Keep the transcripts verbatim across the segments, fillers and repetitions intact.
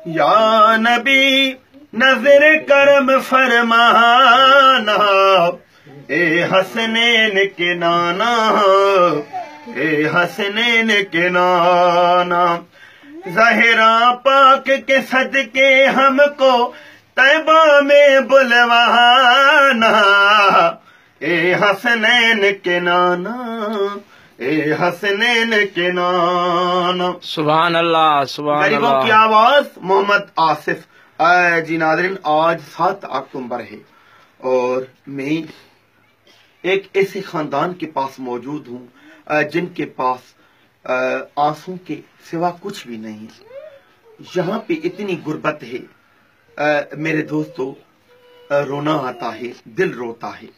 یا نبی نظر کرم فرمانا، اے حسنین کے نانا، اے حسنین کے نانا، زہرا پاک کے صدقے ہم کو طیبہ میں بلوانا، اے حسنین کے نانا، اے حسنین کے نانا۔ سبحان اللہ، سبحان اللہ۔ غریبوں کی آواز، محمد آصف۔ جی ناظرین، آج سات اکتوبر ہے اور میں ایک ایسے خاندان کے پاس موجود ہوں جن کے پاس آنسوں کے سوا کچھ بھی نہیں۔ یہاں پہ اتنی غربت ہے میرے دوستو، رونا آتا ہے، دل روتا ہے۔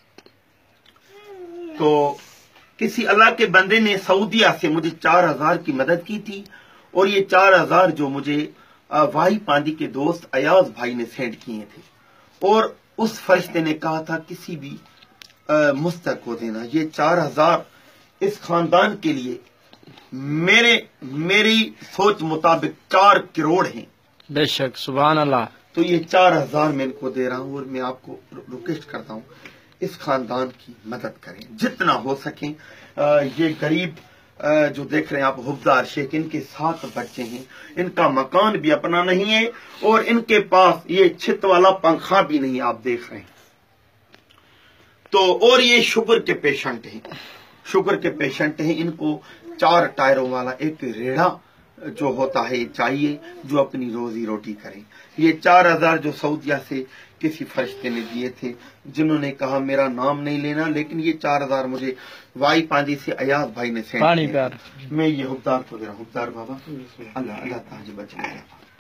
تو کسی اللہ کے بندے نے سعودیہ سے مجھے چار ہزار کی مدد کی تھی، اور یہ چار ہزار جو مجھے وائی پاندی کے دوست ایاز بھائی نے سینڈ کیے تھے، اور اس فرشتے نے کہا تھا کسی بھی مستحق کو دینا۔ یہ چار ہزار اس خاندان کے لیے میرے میری سوچ مطابق چار کروڑ ہیں۔ بے شک، سبحان اللہ۔ تو یہ چار ہزار میں ان کو دے رہا ہوں، اور میں آپ کو ریکویسٹ کرتا ہوں اس خاندان کی مدد کریں جتنا ہو سکیں۔ یہ غریب جو دیکھ رہے ہیں آپ، حفظار شیخ، ان کے سات بچے ہیں، ان کا مکان بھی اپنا نہیں ہے، اور ان کے پاس یہ چھت والا پنکھا بھی نہیں، آپ دیکھ رہے ہیں۔ تو اور یہ شوگر کے پیشنٹ ہیں، شوگر کے پیشنٹ ہیں، ان کو چار ٹائروں والا ایک ریڑھا جو ہوتا ہے چاہیے، جو اپنی روزی روٹی کریں۔ یہ چار ہزار جو سعودیہ سے کسی فرشتے نے دیے تھے، جنہوں نے کہا میرا نام نہیں لینا، لیکن یہ چار ہزار مجھے وائی پاندی سے ایاز بھائی نے سینڈ کیا۔ میں یہ حفظار کو دے رہا ہوں۔ حفظار بابا، اللہ اللہ تعالیٰ بچائے۔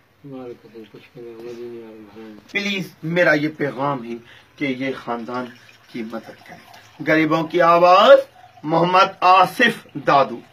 پلیز میرا یہ پیغام ہے کہ یہ خاندان کی مدد کریں۔ غریبوں کی آواز، محمد آصف دادو۔